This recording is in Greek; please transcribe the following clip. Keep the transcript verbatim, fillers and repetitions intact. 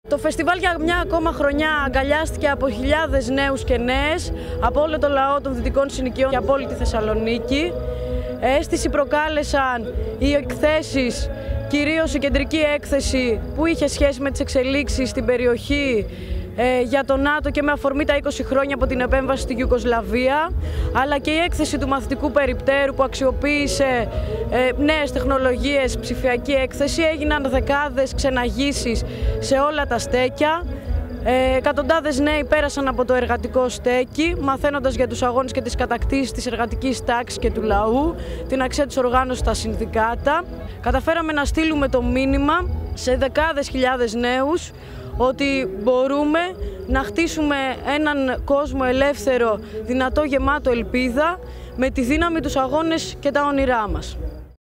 Το φεστιβάλ για μια ακόμα χρονιά αγκαλιάστηκε από χιλιάδες νέους και νέες από όλο το λαό των Δυτικών Συνοικιών και από όλη τη Θεσσαλονίκη. Αίσθηση προκάλεσαν οι εκθέσεις, κυρίως η κεντρική έκθεση που είχε σχέση με τις εξελίξεις στην περιοχή ε, για το ΝΑΤΟ και με αφορμή τα είκοσι χρόνια από την επέμβαση στη Ιουγκοσλαβία, αλλά και η έκθεση του μαθητικού περιπτέρου που αξιοποίησε ε, νέες τεχνολογίες, ψηφιακή έκθεση. Έγιναν δεκάδες ξεναγήσεις σε όλα τα στέκια. Ε, εκατοντάδες νέοι πέρασαν από το εργατικό στέκι, μαθαίνοντας για τους αγώνες και τις κατακτήσεις της εργατικής τάξης και του λαού, την αξία της οργάνωσης στα συνδικάτα. Καταφέραμε να στείλουμε το μήνυμα σε δεκάδες χιλιάδες νέους ότι μπορούμε να χτίσουμε έναν κόσμο ελεύθερο, δυνατό, γεμάτο ελπίδα, με τη δύναμη, τους αγώνες και τα όνειρά μας.